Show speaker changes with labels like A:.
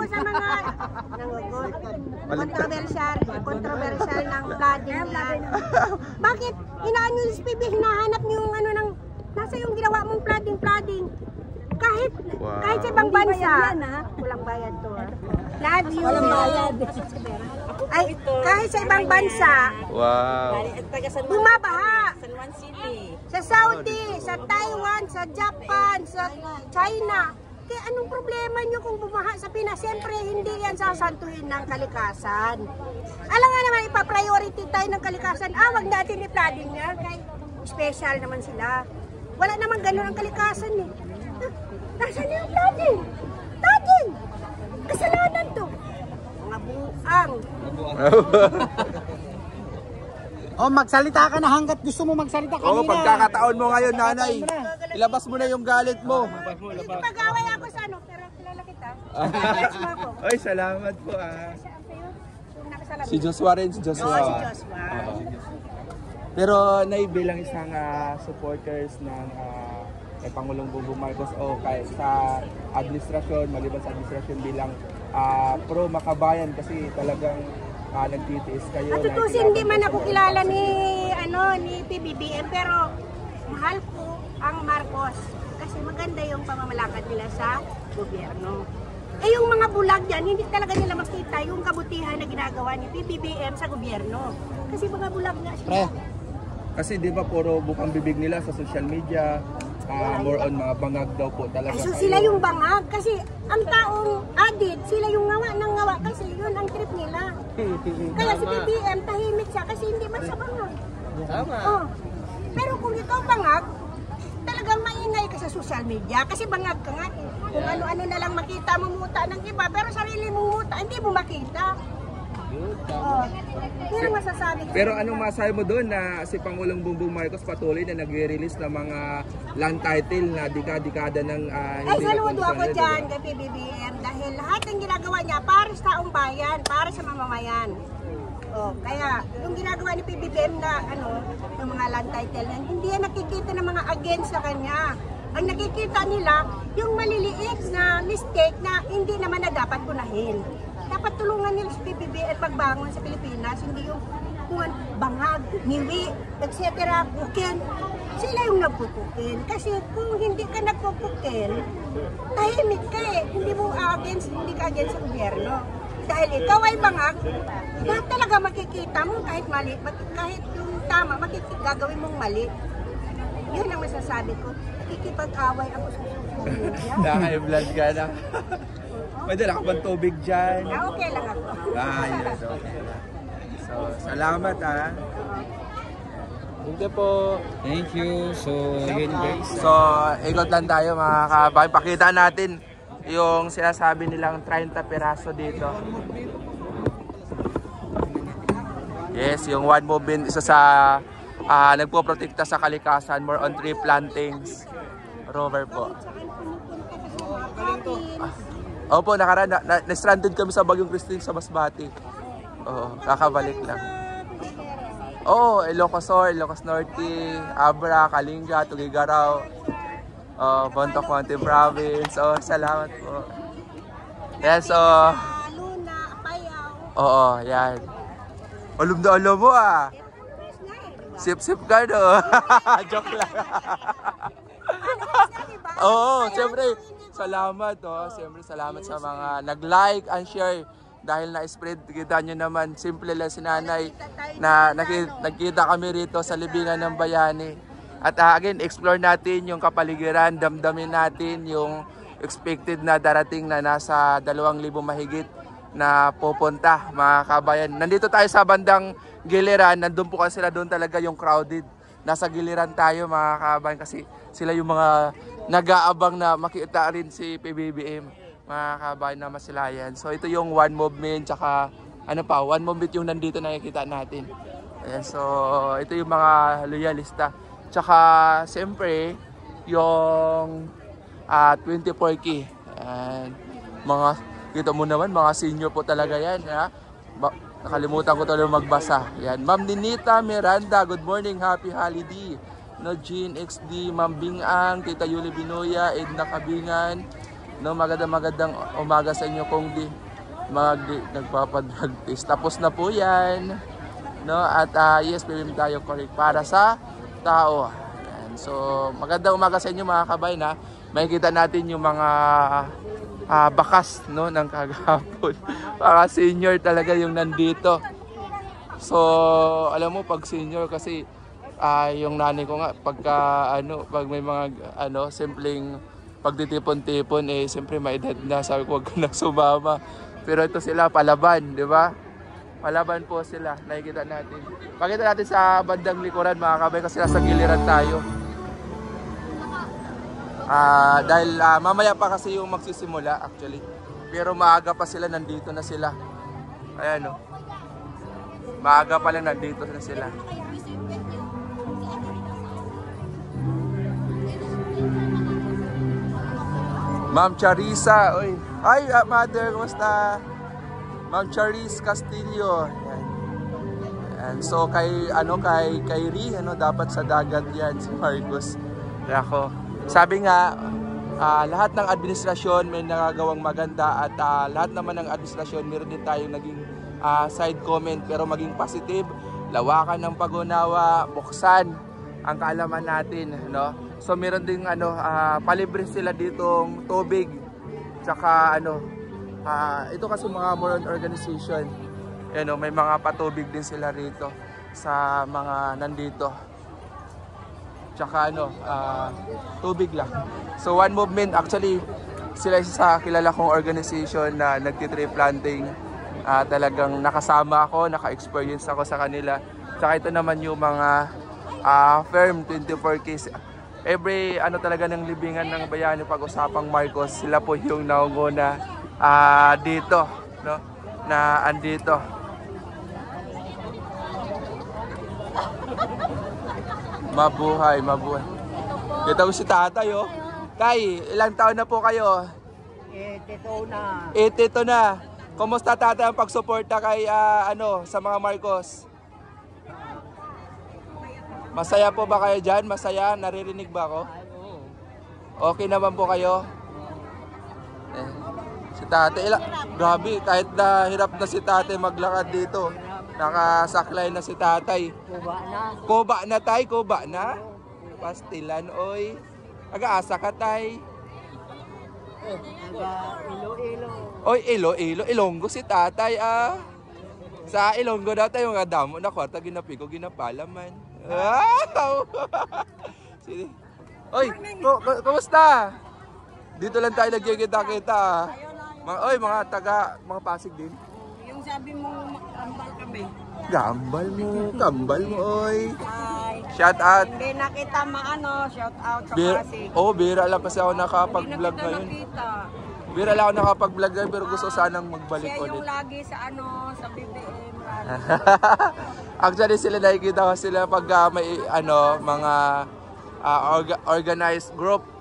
A: sa mga controversial ng flooding yan. Bakit inaano yung PBB, hinahanap niyo yung ano ng, nasa yung ginawa mong flooding. Kahit sa ibang bansa, walang bayad to. Love you. Walang bayad. Ay, kahit sa ibang bansa, bumabaha. Sa Saudi, sa Taiwan, sa Japan, sa China. Kaya anong problema nyo kung bumaha sa Pinas? Siyempre, hindi yan sasantuhin ng kalikasan. Alam nga naman, ipa-priority tayo ng kalikasan. Wag natin i-flooding yan. Special naman sila. Wala naman ganun ang kalikasan eh. Nasaan yung flooding? Flooding! Kasalanan to. Mga buang.
B: Oh, magsalita ka na hanggat gusto mo magsalita kanina.
C: Oo, pagkakataon mo ngayon, nanay. Ilabas mo na yung galit mo.
A: Hindi pag-away ako sa ano, pero kilala kita.
C: Ay, salamat po Si Joshua rin, si Joshua.
A: Si Joshua.
C: Pero nay, bilang isang supporters ng kay Pangulong Bongbong Marcos o kay sa administrasyon, maliban sa administrasyon bilang pro makabayan kasi talagang nagtitiis kayo.
A: At tutusin, hindi man ako kilala ni PBBM, pero mahal ko ang Marcos kasi maganda yung pamamalakad nila sa gobyerno. Eh yung mga bulag yan, hindi talaga nila makita yung kabutihan na ginagawa ni PBBM sa gobyerno. Kasi mga bulag nga sila.
C: Kasi di ba puro bukang bibig nila sa social media, more on mga bangag daw po talaga.
A: So sila yung bangag kasi ang taong adit, sila yung ngawa kasi yun ang trip nila. Kaya si PBM tahimik siya kasi hindi man siya bangag.
C: Tama.
A: Pero kung ikaw bangag, talagang maingay ka sa social media kasi bangag ka nga eh. Kung ano-ano na lang makita mo muta ng iba, pero sarili mong muta, hindi mo makita. Yun ang masasabi ko.
C: Pero anong masabi mo doon na si Pangulong Bongbong Marcos patuloy na nagre-release ng mga land title na dekada ng
A: ay, saludo ako dyan kay PBBM dahil lahat ng ginagawa niya para sa taong bayan, para sa mamamayan. Kaya yung ginagawa ni PBBM na yung mga land title yan, hindi yan nakikita ng mga against sa kanya. Ang nakikita nila, yung maliliit na mistake na hindi naman na dapat punahin. Dapat tulungan nila si PBBM pagbangon sa Pilipinas, hindi yung bangag, niwi, etc. Kukin. Sila yung nagpupukin. Kasi kung hindi ka nagpupukin, tahimik ka eh. Hindi ka against sa gobyerno. Dahil ikaw ay bangag, lahat talaga makikita mo kahit mali, kahit yung tama, gagawin mong mali. Yun ang masasabi ko. Nakikipag-away ako sa social media.
C: Naka-vlog ka na. Pwede lang kapag tubig dyan.
A: Okay lang ako.
C: Yun. Okay lang. So, salamat Thank you po.
B: Thank you. So, again guys.
C: So, ikot lang tayo mga kabay. Pakita natin yung sinasabi nilang 30 piraso dito. Yes, yung one movement, isa sa nagpo-protekta sa kalikasan, more on tree plantings. Rover po. Opo, nakaraan, na-stranded kami sa Bagyong Christine sa Masbate. Oo, kakabalik lang. Oo, Ilocos Sur, Ilocos Norte, Abra, Kalinga, Tugigaraw, Bontoc Mountain Province. Salamat po. Yan,
A: Luna, Apayao.
C: Oo, yan. Alam na alam mo Sip-sip ka no. Joke lang. Oo, siyempre. Salamat siyempre salamat sa mga nag-like and share dahil na-spread kita nyo naman. Simple lang si nanay na nagkita kami rito sa libingan ng bayani. At again, explore natin yung kapaligiran, damdamin natin yung expected na darating na nasa 2,000 mahigit na pupunta mga kabayan. Nandito tayo sa bandang giliran, nandun po kasi sila doon talaga yung crowded. Nasa giliran tayo mga kabayan kasi sila yung mga nag-aabang na makita rin si PBBM, mga kabayan na masilayan. So ito yung one movement, tsaka one movement yung nandito nakikita natin. Ayan, so ito yung mga loyalista. Tsaka siyempre yung 24K. Ayan, kita mo naman, mga senior po talaga yan. Nakalimutan ko talaga magbasa. Ayan, Ma'am Ninita Miranda, good morning, happy holiday. No, Jean XD, Ma'am Bingang, Tita Yuli Binoya, Edna Kabingan, No, magandang umaga sa inyo kung di nagpapadrag-test. Tapos na po yan. No, at yes, bibim tayo correct para sa tao. Ayan. So, magandang umaga sa inyo mga kabayan ha. Makikita natin yung mga bakas no ng kagahapon. Mga senior talaga yung nandito. So, alam mo pag senior kasi yung nanay ko nga pag may mga simpleng pagtitipon-tipon siyempre may edad na, sabi ko wag ka na sumama. Pero ito sila palaban, di ba? Palaban po sila, nakikita natin. Pakita natin sa bandang likuran mga kabay kasi nasa giliran tayo. Dahil mamaya pa kasi yung magsisimula actually. Pero maaga pa sila, nandito na sila. Ayan o. Maaga pa lang nandito na sila. Ma'am Charissa, oy. Hi, mother, kumusta? Ma'am Charis Castillo. And so kay Ri, dapat sa dagat 'yan si Marcos. Ako. Sabi nga lahat ng administrasyon may nagagawang maganda at lahat naman ng administrasyon meron din tayong naging side comment pero maging positive, lawakan ng pag-unawa, buksan ang kaalaman natin, no? So meron ding palibre sila ditong tubig. Tsaka ito kasi mga more organization. May mga patubig din sila rito sa mga nandito. Tsaka tubig lang. So One Movement actually sila sa kilala kong organization na nagti-tree planting. Talagang nakasama ako, naka-experience ako sa kanila. Tsaka ito naman yung mga firm 24K. Every talaga ng libingan ng bayani pag-usapang Marcos, sila po yung naunguna dito, no? Na andito. Mabuhay, mabuhay. Kita ko si tatay, oh. Tay, ilang taon na po kayo?
B: 82 na.
C: 82 na. Kumusta tatay ang pagsuporta kay sa mga Marcos? Masaya po ba kayo dyan? Masaya? Naririnig ba ako? Okay naman po kayo? Si tate, grabe, kahit na hirap na si tate maglakad dito. Nakasaklay na si tatay.
B: Kuba na.
C: Kuba na tay, kuba na. Pastilan, oy. Aga-asa ka tay.
B: Iloilo.
C: Oy, Iloilo. Ilonggo si tatay Sa Ilonggo daw tayo mga damo na kwarta ginapigo, ginapalaman. Wow! Oy, kumusta? Dito lang tayo nagkikita-kita. Mga Pasig din.
A: Yung sabi mo, kambal kami.
C: Kambal mo, oy.
A: Hi.
C: Shout out.
A: Hindi na kita shout out sa Pasig.
C: Bira lang kasi ako nakapag-vlog ngayon. Bira lang ako nakapag-vlog ngayon pero gusto sanang magbalik
A: siya
C: ulit.
A: yung lagi sa BBM.
C: Actually sila nakikita ko sila pag may mga organized group.